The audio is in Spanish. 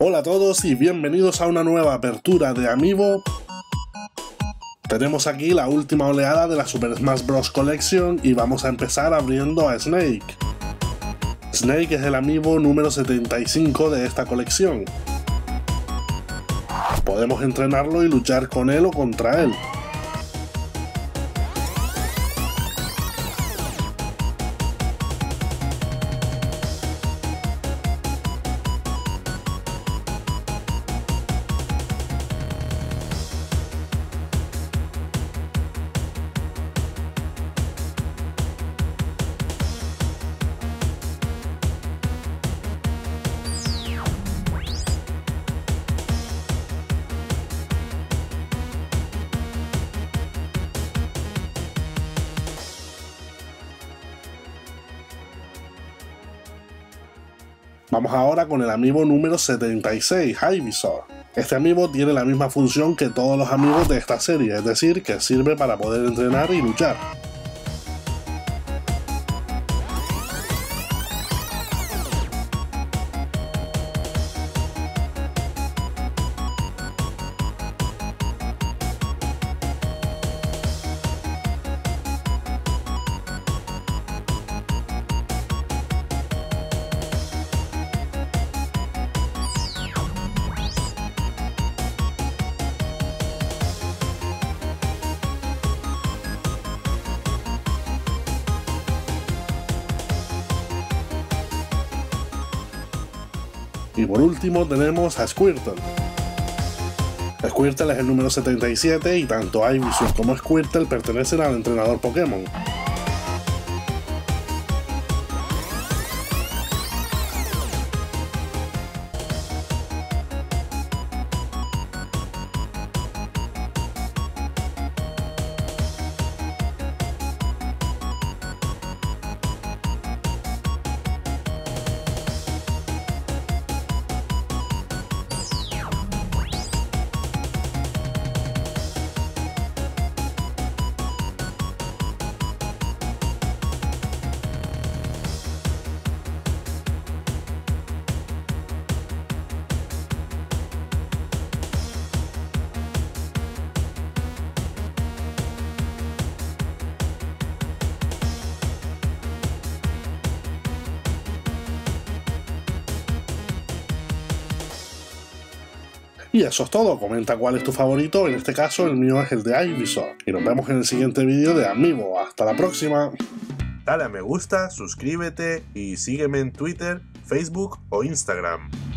Hola a todos y bienvenidos a una nueva apertura de Amiibo. Tenemos aquí la última oleada de la Super Smash Bros. Collection y vamos a empezar abriendo a Snake. Snake es el Amiibo número 75 de esta colección. Podemos entrenarlo y luchar con él o contra él. Vamos ahora con el Amiibo número 76, Ivysaur. Este Amiibo tiene la misma función que todos los Amiibos de esta serie, es decir, que sirve para poder entrenar y luchar. Y por último tenemos a Squirtle. Squirtle es el número 77 y tanto Ivysaur como Squirtle pertenecen al entrenador Pokémon. Y eso es todo, comenta cuál es tu favorito, en este caso el mío es el de Ivysaur. Y nos vemos en el siguiente vídeo de Amiibo, hasta la próxima. Dale a me gusta, suscríbete y sígueme en Twitter, Facebook o Instagram.